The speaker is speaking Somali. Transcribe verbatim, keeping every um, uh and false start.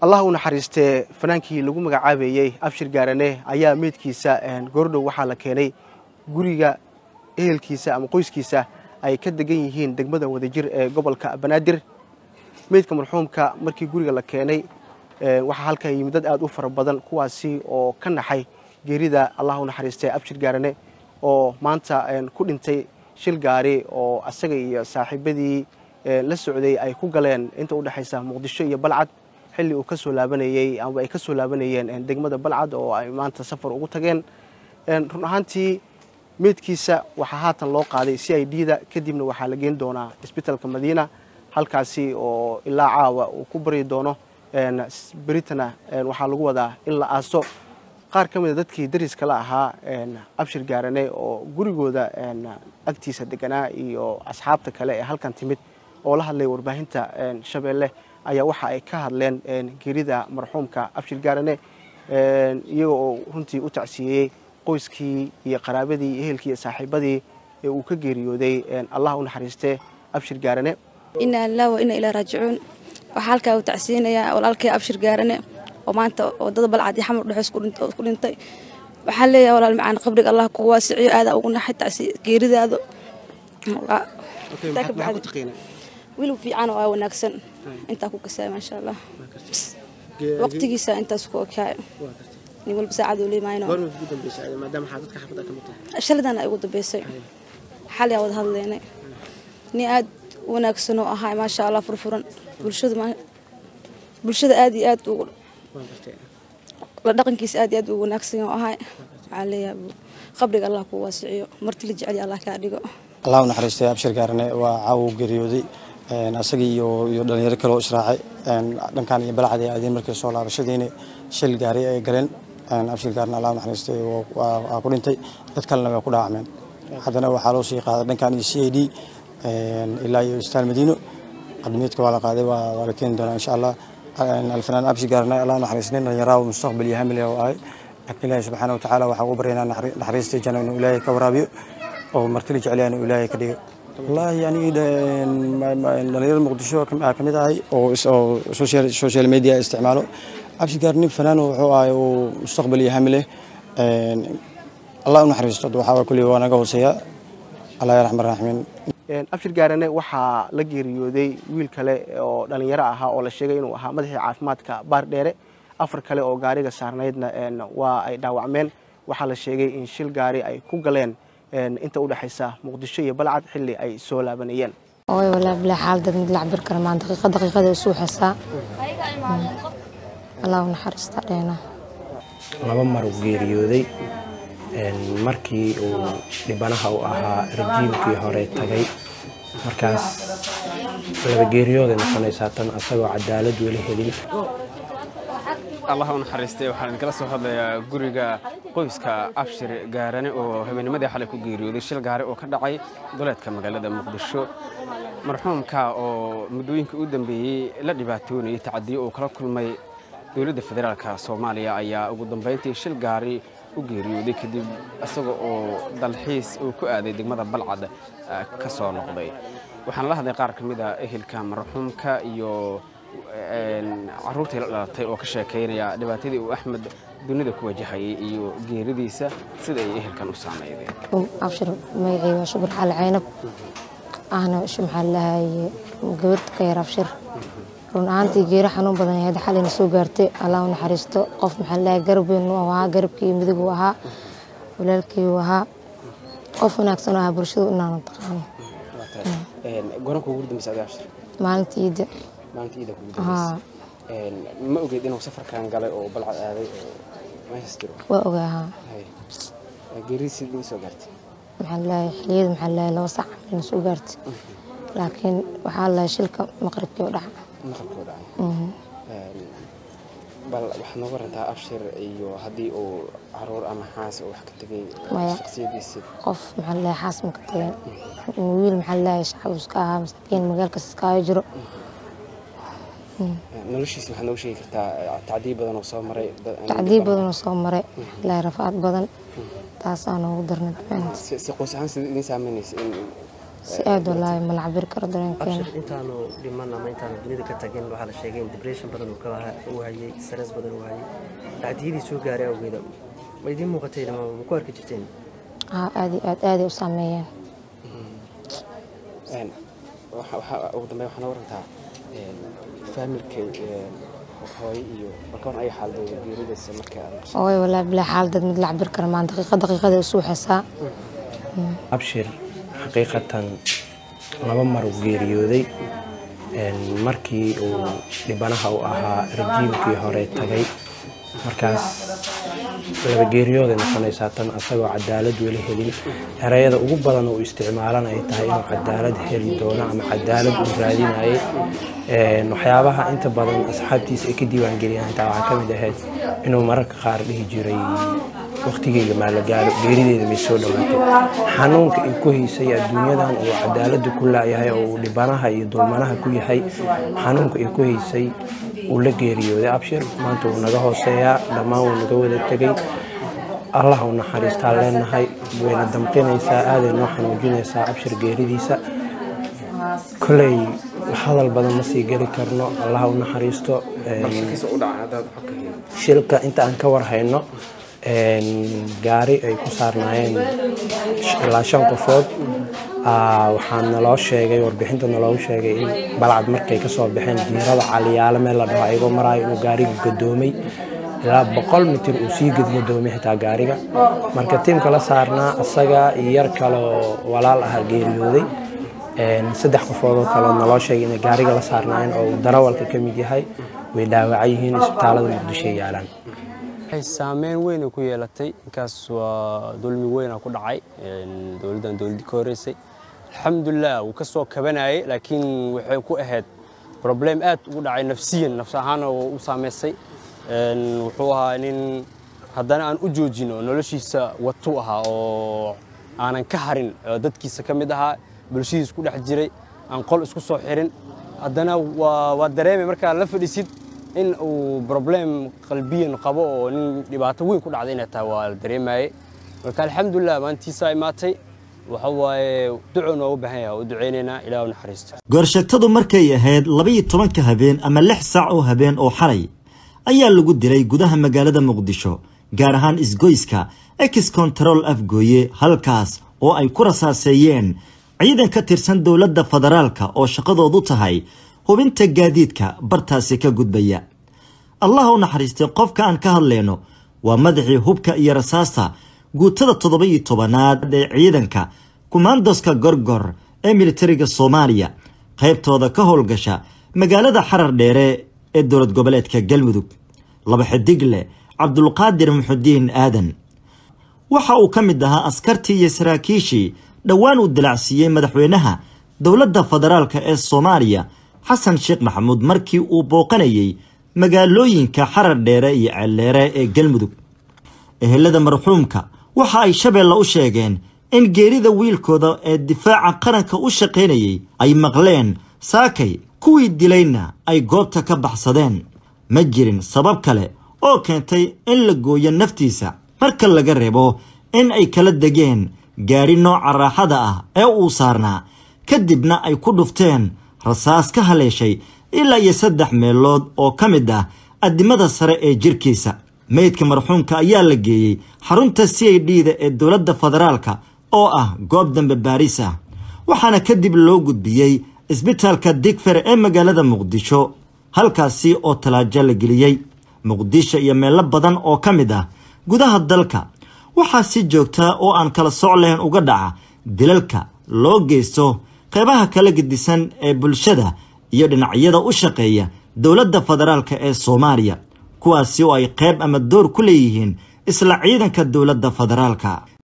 الله ونحرسته فنانكي لقوم جعابي أبشر جارناه أيام ميت كيسة جوردو وحلا كيني جوريجا إهل كيسة أم قوس كيسة أي كده جيهين دقمدا ودجير قبل كبنادر ميت كمرحوم كمركي جوريجا لكيني وحال كي مدد أد أوفر بدن كواسي أو كنا حي جريدة الله ونحرسته أبشر جارناه أو مانتا كل إنتي شيل جاري أو أسجى صاحبدي للسعودية أي كوجلين أنت وده حيسه مقدشة يبلعت حلي وكسر لابنية أو أي كسر لابنية إن دقمة بلعت أو أي مانتا سفر وقتجين إن رهانتي ميت كيسة وحهات اللوق هذه سي جديدة كدي من وحلاجين دونا إسبيتال كمدينة هالكاسي أو إلا عاوة وكبري دونه إن بريتنا إن وحلاجوا ذا إلا أسوء qaar ka mid ah dadkii dariska la ahaa een abshir gaaranay oo gurigooda een agtiisa deganaa iyo asxaabta kale ee halkan timid oo la hadlay warbaahinta een Shabeelle ayaa waxa ay ka hadleen een geerida marxuumka abshir gaaranay een iyagoo runtii u tacsiyay qoyskii iyo qaraabadii ehelkii saaxiibadii ee uu ka geeriyooday een Allah u naxariistay abshir gaaranay inna lillahi wa inna ilayhi raaji'uun waxa halka uu tacsiinaya walaalkay abshir gaaranay ومانتا ودد بلعد يحمر دحس كلنت كلنتي waxaa leeyahay walaal macaan qabriga Allah ku waasiyo aad ugu naxay geeridaado wiil fiican oo wanaagsan inta ku kasay ma sha Allah waqtigiisa intaas ku okaay ni walba saacad oo leemayno goor ugu dambeysay maadaama xaadadka xafada ka mid shaladan ay ugu dambeysay xal yaa wada hadleynay ni aad wanaagsan oo ahaa ma sha Allah furfuran bulshada ma bulshada aad iyo aad ugu la dhaqankiisa aad iyo aad ugu wanaagsan oo ahay عليه قبرك الله كواسعيه مرتلي جعلي الله كاديغو الله نحرسته أبشر قارنه وعاو جريودي أسقي يو يو دلنير كلو إسراعي دم كان يبلع عادي عادي مركز صلاة بشديني شل قاري قرن أبشر قارن الله نحرسته وأقول أنت تتكلم وأقول أعمل حتى أنا وحالو شيء قادر دم كان يسي دي إلا يستال مدينه قدميتك ولا قادر ولكن دون إن شاء الله الفنان أبشر قارنه الله نحرسته يراو مستقبل يهمل وآي الله سبحانه وتعالى وحقوق برينا نحرسته جنون إلهي كورابيو أو مرتلي جعلي أنا إلهي كدي والله يعني الغير المقدسة كم كمية هاي أو سوشيال سوشيال ميديا استعماله أبشر قارني فنان وعاي ومستقبل يهمله الله نحرسته وحاول كل وانا قوسيا الله يرحم الراحمين أبشر قارني وحى لجيريودي ويل كله أو دلنيرها أو الشيء إنه ها مدح عافمات كبارديره afar kale oo gaariga saarnaydna een waa ay dhaawacmeen waxa la sheegay in shil gaari ay ku galeen een inta u dhaxaysa Muqdisho iyo Balcad xilli ay soo laabanayeen oo wala bla xaalad mid la cabir karo maan daqiiqad daqiiqada soo xasaa Allah naxariista dheena laba mar uu geeriyooday een markii uu dhibanaha u ahaa rejiimkii hore tagay markaas laba geeriyooday noqonaysa tan asagoo cadaalad weli helin الله ونحرسته وحنا كلا سو هذا غوريغا qoyska abshir gaarane oo habeenimada xalay ku geeriyooday shil gaari oo ka dhacay duleedka magaalada Muqdisho marxuumka oo mudooyinka u dambeeyay la dhibaatoonay tacadiyo oo kala kulmay dawladda federaalka Soomaaliya ayaa ugu dambeyntii shil gaari u geeriyooday kadib asagoo oo dalxiis oo ku aaday degmada Balcad ka soo noqday waxaan la hadlay qaar kamid ah ehelka marxuumka iyo عروتي لطي أو كشاكينيا دبعتي وأحمد دنيا كوجهي إيو جيرديسا سيدا يهل كانوا سامعين. أبشر ما يعيش شبر على عنب أنا شو محلها جبرت كير أبشر رون عندي جيرة حنون بدن هذا حالي نسوق جرتي الله ونحرسته قف محلها قرب إنه وها قرب كي مدقوها ولا الكي وها قف هناك سنة برشلو إننا نتقاني. قرنك ورد مساعد أبشر. ما أنت يد. ما أنت إذا كنت آه ما أوجد إنه سفر كان قال أو بلعب هذا ما يستروح وأوجها هاي جريس اللي سوقرت محلها حليد محلها لو صح من سوقرت لكن وحالها شلك مقرب كودع مقرب كودع بل وحنا ورنتها أبشر إيوه هدي أو عرور أما حاس أو حكت تجي شخصية بيسي قف محلها حاس مكتين ويل محلها شعب سكاها مسكين مجال كسكاها يجرو نلوشيس waxaan noo sheegi kartaa tacdiib badan oo soo maray tacdiib badan oo soo maray la rafaad badan taas aan ugu darnay si qoys ahaan sidii idin saameynaysa in سأد والله ما العبر كردرين كان أبشر أنت أنا لما أنا ما أنت أنا دنيا كتاجين وحلا شيئين ديبريشن بدن وكلها وهاي ستريس بدن وهاي عديدي سو جاري أو كذا ما يدين مقتين ما مكوار كتير ها أدي أدي وساميين أنا وح وح ودم يوحنا ورنتها فاميلك هاي إيو مكان أي حال دو بيريد السمكة أوي ولا بلا حال ده مثل عبر كرمان دقيقة دقيقة ده وسوح ساعة أبشر حقيقة laba mar u geeriyooday markii uu dhibanaha u ahaa rejiimkii hore tagay markaas laba geeriyooday noqonaysaa tan asagoo cadaalad weli helin erayada ugu badan oo isticmaalan ay tahay inuu cadaalad heli doono ama cadaalad u raadinayo waxyaabaha inta badan asxaabtiisa ay ka diiwaan geliyaan intaa waxaa ka mid ahayd inuu mararka qaar dhihi jiray waqtigeyga ma la gaaro geerideeda may soo dhawaatay xanuunka ay ku haysay adduunyadan oo cadaalad ku laayahay oo dhibanaha iyo dulmanaha ku yahay xanuunka ay ku haysay uu la geeriyooday abshir maanta uu naga hooseeyaa dhammaan uu naga wada tagay allah uu naxariistaa leenahay wayna damqinaysaa aaday noo xanuujinaysaa abshir geeridiisa kolay hadal badan ma sii geli karno allah uu naxariisto shilka inta aan ka war hayno gaari ay ku saarnaayeen ilaa shan qofood waxaan naloo sheegay warbixinta naloo sheegay in balcad markay ka soo baxeen diirada caliyaale meel la dhaho ayagoo maraayo inuu gaariga gadoomay ilaa boqol mitir uu sii gadgadoomay xitaa gaariga marka tiimka la saarnaa asaga iyo yar kale oo walaal ah geeriyooday saddex qofood oo kale naloo sheegay in gaariga la saarnaayeen oo darawalka ka mid yahay way dhaawacan yihiin isbitaalada Muqdisho yaalaan saameyn weyn ku yeelatay inkaas waa dulmi weyn ku dhacay dawladdan dawladii ka horeysay alxamdulillah uu ka soo kabanayay laakiin waxay ku ahayd problem aad ugu dhacay nafsiyan nafs ahaan oo u saameysay wuxuu ahaa nin haddana aan u joojino noloshiisa watu ahaa oo aanan ka harin dadkiisa ka mid ahaa bulshadiisa ku dhex jiray aan qol isku soo xirin haddana waa waa dareemay markaa la fadhiisid in uu problem qalbiyan qabo oo nin dhibaato weyn ku dhacday inay tahay waa dareemay marka alxamdulillah maantiisa ay maatay waxa waaye duco noo baahan yahay oo duceynayna ilaahu naxariisto goorshagtadu markay ahayd laba iyo toban ka habeen ama lix saac oo habeen oo xalay ayaa lagu dilay gudaha magaalada Muqdisho gaar ahaan isgoyska Ex Control Afgooye halkaas oo ay ku rasaaseeyeen ciidan ka tirsan dawladda federaalka oo shaqadoodu tahay hubinta gaadiidka bartaasi ka gudbaya allah u naxariistay qofka aan ka hadleyno waa madaxii hubka iyo rasaasta guutada toddoba iyo tobanaad ee ciidanka kumaandoska gorgor ee militariga Soomaaliya qaybtooda ka howlgasha magaalada Xarar Dheere ee dowlad goboleedka Galmudug laba xidigle Cabdulqaadir Muxudiin Aadan waxa uu ka mid ahaa askartii iyo saraakiishii dhawaan u dilacsiiyay madaxweynaha dowladda federaalka ee Soomaaliya xasan sheekh maxamuud markii uu booqanayay magaalooyinka Xarar Dheere iyo Celeere ee Galmudug ehelada marxuumka waxa ay Shabeelle u sheegeen in geerida wiilkooda ee difaaca qaranka u shaqeynayay ay maqleen saakay kuwii dilayna ay goobta ka baxsadeen ma jirin sabab kale oo keentay in la gooyo naftiisa marka laga reebo in ay kala degeen gaari nooca raaxada ah ee uu saarnaa kadibna ay ku dhufteen rasaas ka haleeshay ilaa iyo saddex meelood oo ka mid ah adimada sare ee jirkiisa meydka marxuumka ayaa la geeyay xarunta C I D-da ee dowladda federaalka oo ah goob dambe baaris ah waxaana kadib loo gudbiyay isbitaalka Digfer ee magaalada Muqdisho halkaasi oo talaajo la geliyay Muqdisho iyo meelo badan oo ka mid ah gudaha dalka waxaa si joogta oo aan kala soc lahayn uga dhaca dilalka loo geysto qaybaha kala gedisan ee bulshada iyo dhinacyada u shaqeeya dowladda federaalka ee Soomaaliya kuwaasi oo ay qayb ama door ku leeyihiin isla ciidanka dowladda federaalka